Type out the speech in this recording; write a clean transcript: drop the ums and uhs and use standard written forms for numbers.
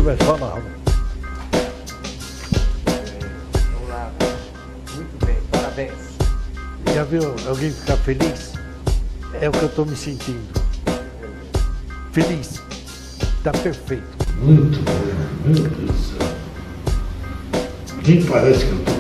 mais falava. Vamos lá. Muito bem, parabéns. Já viu alguém ficar feliz? É o que eu estou me sentindo. Feliz. Está perfeito. Muito bom, meu Deus do céu. Nem parece que eu estou